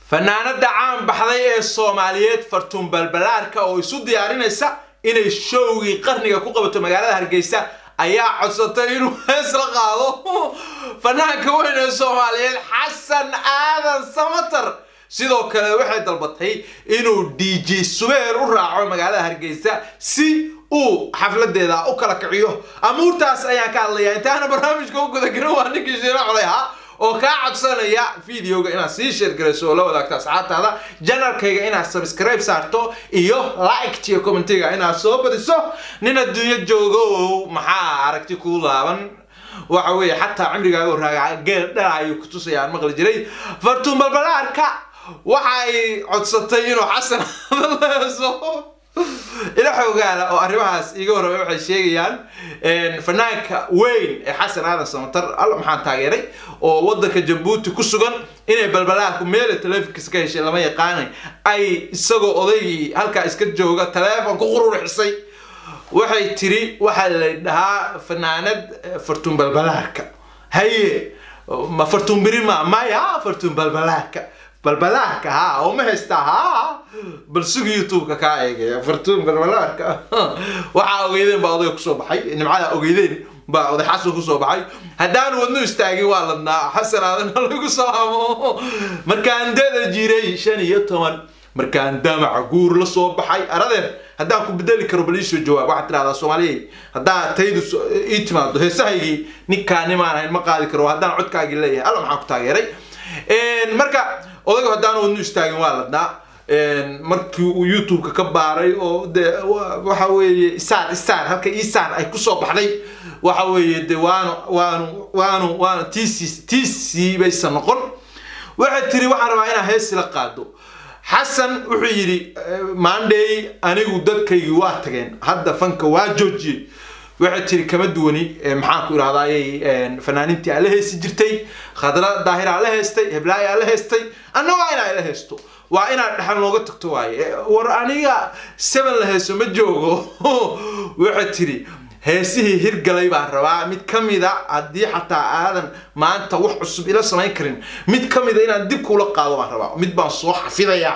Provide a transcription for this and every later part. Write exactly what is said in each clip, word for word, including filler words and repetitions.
fanaanada caan baxday ee Soomaaliyeed Fartuun Balbalaarka oo isu diyaarinaysa inay showgii qarniga ku qabato magaalada Hargeysa ayaa codsatay inuu hees la qaado fanaanka weyn ee Soomaaliyeed Xasan Aadan Samatar sidoo kale waxay dalbatay inuu D J Subeer u raaco magaalada Hargeysa si uu xafladeeda u kala kiciyo amuurtaas ayaa ka hadlaya intaana barnaamijka u guda galay waa ninkii sheero culaha oo ka codsanaya videoga inaad sii share garayso la wadaagto asxaabtaada channelkayga inaad subscribe saarto iyo like iyo commentiga inaad soo badiso nin adduunyo joogo maxaa aragti ku laaban waxa weeye xataa cimrigaaga oo raaga geel dhalaay ku tusayaan maqal jiray Fartuun Balbalaarka waxay codsatay inuu Xasan leeso إلى حوجاله أو أربعة يجوا ربع الشيء يعني فنانك وين حسن هذا السمتر الله محن تاجري ووضك جبوت كسجن إنه بلبلاك وميل تلف كسكيش لما يقاني أي سجوا قضي هلك إسكت جوجا تلف وكقرور حسي واحد تري واحد لها فنانة فرتون بلبلاك هي ما فرتون بريما ما يا فرتون بلبلاك بلبلاك ها وما هستها بالسوق يوتيوب كايغ فرتون بلبلاك waxa ogeydeen baa oday ku soo baxay in macala ogeydeen baa oday xasan ku soo baxay hadaan wadno istaagay waa ladnaa xasan aadan lagu salaamo markaan dada jiray shan iyo toban markaan damac guur la soo baxay aradeen hadaan ku bedeli karo baliisho jawaab waxa tiraahdaa Soomaaliyeed hadaa taydu iitimaado heesahaygi ninkaan imaan ma qaadi karo hadaan codkaagi leeyahay alla maxaa ku taageeray een marka odaygu hadaan wadno istaagay waa ladnaa markii uu YouTube ka baaray oo waxa weeye isaan isaan halka isaan ay ku soo baxday waxa weeye diwaan waan waan waan tc tc baysan noqon waxa tiri waxaan rabaa inaan hees la qaado Xasan wuxuu yiri Monday anigu dadkaygi waa tageen hadda fanka waa joojiyay waxa tiri kama duwani maxaan ku iraahdaayay fanaanintii ala heesi jirtay khadra daahir ala heestay heblaay ala heestay annaga inay ala heesto waa inaad dhaxal looga tagto waaye war aniga seven la heeso ma joogo waxa tiri heesihii hirgalay baan rabaa mid kamida hadii xataa aadan maanta wax cusub ila samayn karin mid kamida inaan dib kula qaado baan rabaa mid baan soo xafidaya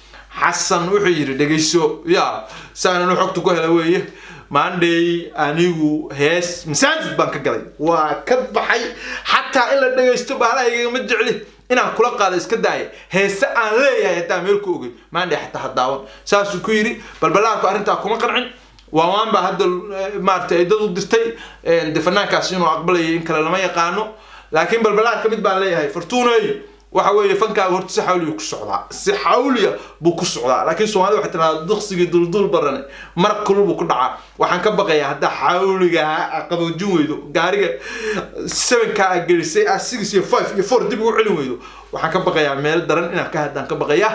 Xasan wuxuu yiri dhageyso ya saanan xogtu ku helay weeye Monday anigu hees masaajid baan ka galay waa ka baxay xataa ila dhageysto baalahayga ma jecli inaan kula qaado iska daay heesa aan leeyahay hadaa meel ku ogay Monday xataa hadaawan saas ku yiri balbalaarku arinta kuma qancin waan ba hadda maartay dad u dirtay ee fanaankaas inuu aqbalay in kala lama yaqaano laakiin balbalaarka mid baan leeyahay Fartuunay waxa weeye fankaaga horta si xawliyo ku socdaa si xawliyo buu ku socdaa laakiin Soomaalidu waxa tiraahdaa duqsiga duldul baran mar kulul buu ku dhacaa waxaan ka baqayaa hadda xawliga qaboojin weydo gaariga seven ka gelisay six iyo five iyo four dib ugu celin weydo waxaan ka baqayaa meel daran inaan ka hadaan ka baqayaa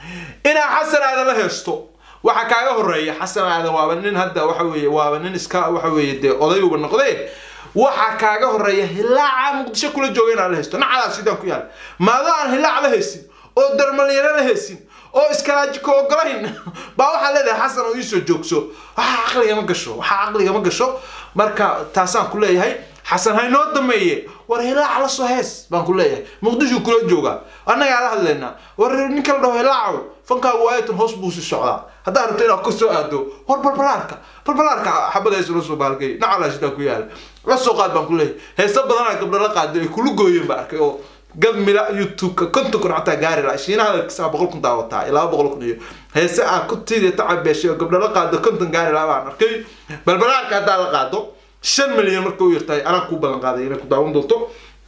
ina Xasan Aadan la heesto waxa kaaga horeeya Xasan Aadan waa nin hadda waxa weeye waa nin iska waxa weeye de odaygu noqday waxa kaaga horeeya hilaaca Muqdisho kula joogayna la heesto nacada sidaan ku yaal maadaan hilaac la heesin oo darmaliyeena la heesin oo iskalaaji ko ogolayn baa waxa leedahay Xasan oo isoo joogso waxa aqliga ma gasho waxa aqliga ma gasho marka taasaan ku leeyahay Xasan hay noo dameeye war hilaac la soo hees baan ku leeyahay Muqdisho kula jooga annaga la hadlayna war ninka la dhaho hilaac fanka waaytan hoos buu si socdaa hadaa rabto inaad ku soo aado war balbalaarka balbalaarka xabadayso la soo baalkay nacala sidaan ku yaal la soo qaad baan ku leeyahay heesa badan ay gabdho la qaado ay kula gooyeen baa arkay oo gab mila YouTube ka konton kun xataa gaari la shiinaha ka boqol kun daawataa ilaa boqol kun iyo heesa aan ku tiiday tacabeeshay gabdho la qaado konton gaari la baan arkay balbalaarka hadaa la qaado shan milyan markuu yartay ana ku balan qaaday inay ku daawan doonto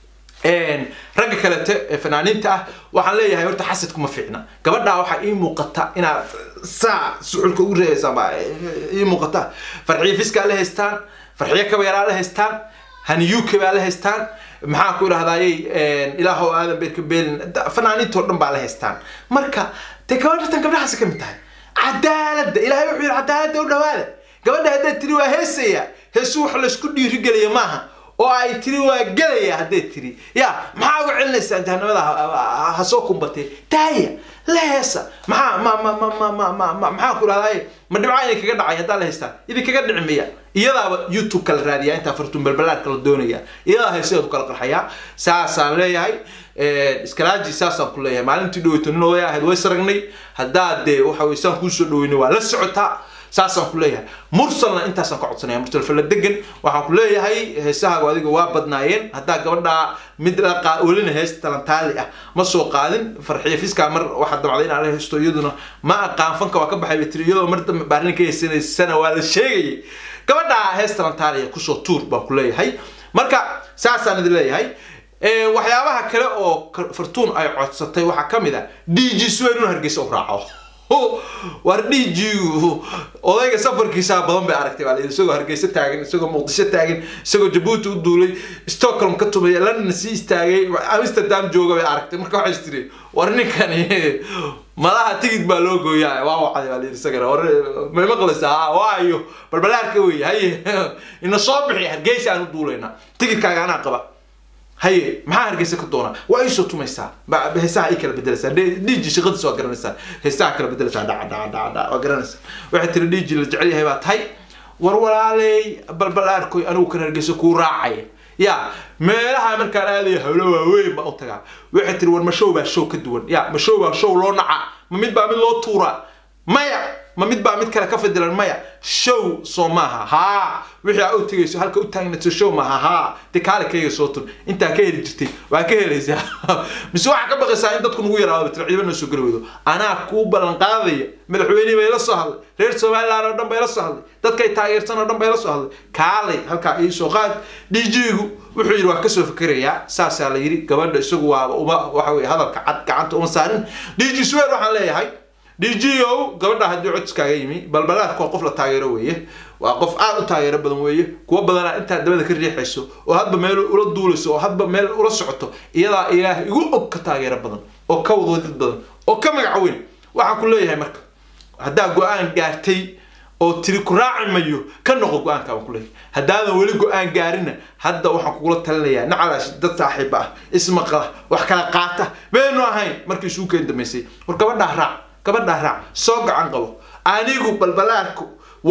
een rag kale ee fanaaniinta ah waxaan leeyahay horta xasadku ma fiicna gabadha waxa ii muuqata inaad saa suulka u reeysan baa ii muuqata farxiye fiska la heestaan farxiye kabeera la heestaan han U K baa la heestaan maxaa ku iraahdaayay een ilaahu aadan beerka beel fanaaniinta oo dhan baa la heestaan marka te gabadha tan gabdhahaas ka mid tahay cadaalada ilaahay wuxuu yiri cadaalada u dhawaada gabadha hadda tiri waa heesaya heesu wax la isku dhiiri galiyo maaha oo ay tiri waa galaya hadday tiri ya maxaa ugu celinaysaa jahanabada ha soo kumbatay taaya leesa maxaa ma ma ma ma ma maxaa ku raadayay ma dhibcayn kaga dhacay hadda la heestaa idin kaga dhicmiya iyadaaba YouTube kala raadiya inta Fartuun Balbalaarka la doonaya iyadaa heesadu kala qarxaya saasaan leeyahay iskalaaji saasaan ku leeyahay maalintii dhaweyto nin oday ahayd way saragnay haddaa dee waxa weeye saan kuu soo dhaweynay waa la socotaa saasaan ku leeyahay mursalna intaasaan ka codsanaya mursal fala degan waxaan ku leeyahay heesahaagu adiga waa badnaayeen haddaa gabadha mid la welina hees talantaali ah ma soo qaadin farxiyo fiska mar waxa damacday in aan heesto iyaduna ma aqaan fanka waa ka baxay iyadoo mar dambe baarinka heesanaysan waa la sheegay gabadha hees talantaali ku soo tuur baan ku leeyahay marka saasaan idin leeyahay ee waxyaabaha kale oo fartuun ay codsatay waxa kamid ah D J Sweyn Hargeysa u raaco war D J odayga safarkiisa badan bay aragtay walaal isagoo Hargeysa taagan isagoo Muqdisho taagan isagoo Djibouti u duulay Stockholm ka tumay London si istaagay Amsterdam jooga bay aragtay marka waxa istirey war ninkan malaha tigid baa loo gooyaa waa wacay walaal isaga war ma maqlaysaa waayo balbalaarka way hay ina soo bixi Hargeysa aan u duulayna tigidkaaga ana qaba هاي ما هرجيس كدونا وإيش توميسا بهسا إيكل بدرسة ديجي شغل سوا قرنسا هسا كلا بدرسة دا دا دا دا وقرنسا واحد الديجي اللي تعليه هاي بات هاي ورول علي بالبلاركو أنا وكان هرجيس كوراعي يا ما لها من كان هذه حلوة وين بقطعها واحد الور مشوبة شو كدون يا مشوبة شو لونعة ما مد بعمل له طورة مايا ما مد بعمل كلا كفد المايا شو صومها ها وحي أوتي يسوع هالك أوتي نتشو معها ها تكالك هي صوتون أنت كهل جتي وكهل إزاي مسوع كبر ساعة أنت تكون ويا رابط العيب إنه سكرويدو أنا كوبا القاضية من الحويني بيلصها غير سوالف على ردم بيلصها تذكر تاير سنة ردم بيلصها كالي هالك أي سوقات ديجيو وحي يروح كسر فكرية ساس على يري قبل السوق وحوي هذا كعد كعد ومسارن ديجي سوى روح عليه هاي ديجيو قبل هدي عدس كايمي بلبلات كوا قفلة تاير ويه وقف عاد تاير بدن ويه كوا بدنا أنت دبنا كريه حسوا وهذا ميل ولا دولسه وهذا ميل ولا سعته إذا إله يقول أوك تاير بدن أو كوض بدن أو كم يعوين وعن كل هاي مرك هذا جوان جارتي أو تريك راعي مايو كان نقول جوان كم كله هذا ولي جوان جارنا هذا وحن كقول تلنيا نعلش ده صاحبه اسمه قه وحكى قاته بينه هاي مركز شو كان دمسي وركبنا راع كبرنا راع سوق عن قبو أنيقو بالبلاركو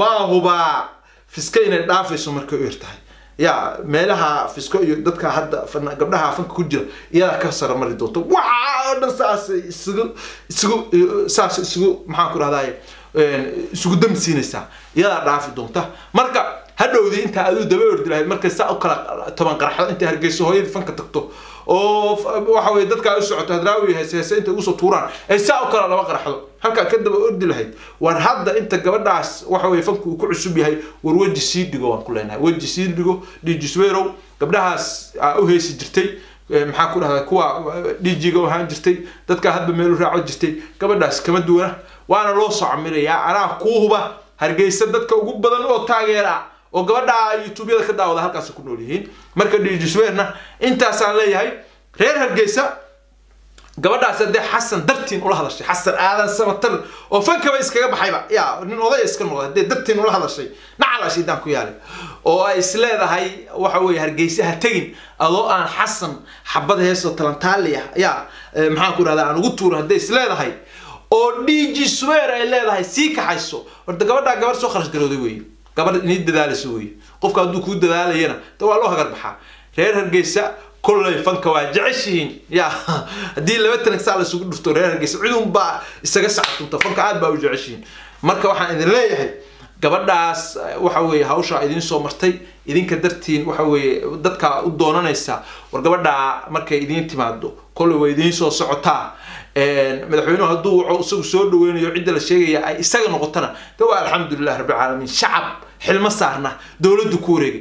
وهو فسكين النافس ومركو يرتاح يا مالها فسكو يدك هذا فن قبلها فن كوجر يا كسر مرة دوتو واو ساس سجو سجو ساس سجو محاكر هذاي سجو دم سينسا يا رافي دوتا مركا هذا ودي أنت أدو دبور دلها مركز ساق كلا طبعا قرحة أنت هرجيسو هاي فن كتكتو oo waxa way dadka ay socoto hadraawi heesaysa inta ugu soo tuuraan ay saa kala laba qaraxdo halka ka daba ordi lahayd war hadda inta gabadhaas waxa way fanku ku cusub yahay war waji sii dhigo waan ku leenahay waji sii dhigo dijisweerow gabdhahaas u heesi jirtay maxaa ku dhahdaa kuwa dijiga waxaan jirtay dadka hadba meel u raaco jirtay gabadhaas kama duwana waana loo soo camirayaa anaa ku huba Hargeysa dadka ugu badan oo taageera oo gabadha YouTube-yada ka daawada halkaas ku nool yihiin marka dijisweerna intaas aan leeyahay reer Hargeysa gabadhaas hadda Xasan dartiin ula hadashay Xasan aadan samatar oo fanka ba iskaga baxayba ya nin oday iska noqday hadda dartiin ula hadashay nacalash idaan ku yaali oo ay isleedahay waxa weey Hargeysa ha tagin adoo aan Xasan xabad heeso talantaaliya ya maxaan ku raada aan ugu tuuro hadda isleedahay oo dijisweer ay leedahay si ka hayso warda gabadha gabar soo kharash garooday weey gabar inay dadaalayso weey qofka haduu ku dadaalayna ta waa loo hagar baxaa reer Hargeysa كل فنك واجعشين يا دي اللي بتنك سال سوق دكتور هرجس عدهم با isaga sacto fanka aad baa u jeceshiin marka waxaan idin leeyahay gabadhaas waxa weey hawsha idin soo martay idinka dartiin waxa weey dadka u doonanaysa war gabadha markay idin timaado kulli way idin soo socotaa een madaxweynuhu haduu wuxuu soo dhaweynayo cid la sheegaya ay isaga noqotana tawa alxamdulillah rabbil alamin shacab حلم صارنا دولة كوري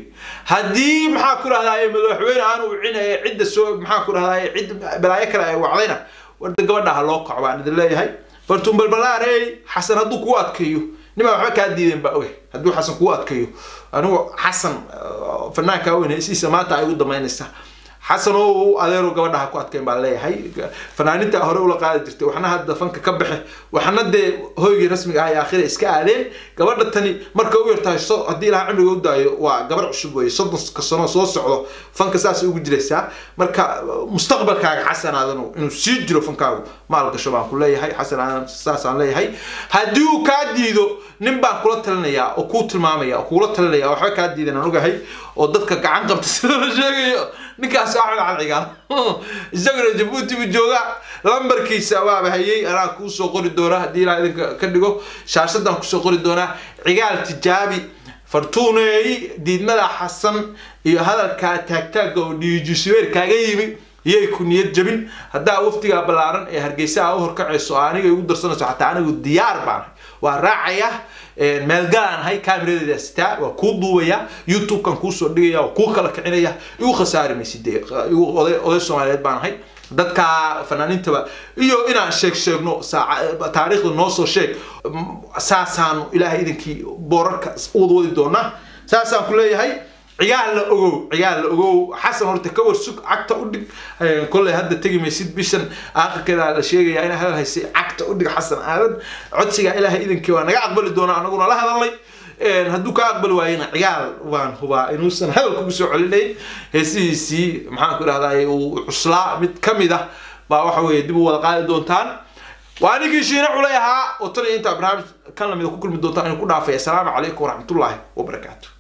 هدي محاكر هذا مدحوين أنا وعنا عدة سو محاكر هذا عدة بلايك لا وعلينا ورد قبلنا هالوقع بعد الله هاي فرتم بالبلاري حسن هدو قوات كيو نما حكى هديين بقوي هدو حسن قوات كيو أنا حسن فنان كوين إسيس ما تعود ضمين السه حسن هو أديرو قبلنا قوات كيم بالله هاي فنانين تأهروا ولا قاعد ترتي وحنا هذا فنك كبحه وحنا ده هو رسمي هاي آخر إسكالين قبل التاني مركو يرتاح صو هدي لها عمري ودا وقبل عشوائي صدق كسرنا صوص على فنك ساس يوجد لسه مركا مستقبل كاج حسن هذا إنه إنه سيجرو فنكاو ما لقى شباب كلها هاي حسن أنا ساس عن لي هاي هديو كاديدو نبى كلت لنا يا أو كوت المامية أو كلت لنا يا أو حاجة كاديدو أنا نقول هاي ودتك عن قبل تسلم الشيء ninkaas axmed cali cigaal isaguna jabuuti buu joogaa lambarkiisa waa bahayay anaa kuu soo qori doonaa haddii ilaa idinka ka dhigo shaashadan kusoo qori doonaa cigaal tijaabi fartuuney diidmada xasan iyo hadalkaa taagtaaga oo dhiijisuweer kaaga yimi iyay ku niyad jabin haddaa waftiga ballaaran ee hargeysa u horkacayso aniga igu darsanayso xataa anigu diyaar baan waa raacaya meel galaan hay kaamiradeeda sita waa ku duubaya youtube kan ku soo dhigaya oo ku kala kicinaya igu khasaari maysidee igu oday oday Soomaaliyeed baan ahay dadka fanaaniinta iyo inaan sheeg sheegno taariikhda noo soo sheeg saasaan ilaahay idinkii boorarka u wadi doona saasaan ku leeyahay ciyaal la ogow ciyaal la ogow xasan horta ka warsug cagta u dhig kulay hadda tagi maysid bishan aakhirkeeda la sheegaya in hal haysay cagta u dhig xasan aadan codsiga ilaahay idinkii waa naga aqbali doona anaguna la hadalnay een hadduu ka aqbali waayeen ciyaal waan hubaa inuusan hadalka ku soo celinayn heesiisi maxaan ku raahday uu cuslaa mid kamid ah baa waxa weeye dib u wada qaadi doontaan وأنا كيشينا عليها وطلع أنت برنامج كان لما يكون كل مدة أنا كنا في السلام عليكم ورحمة الله وبركاته.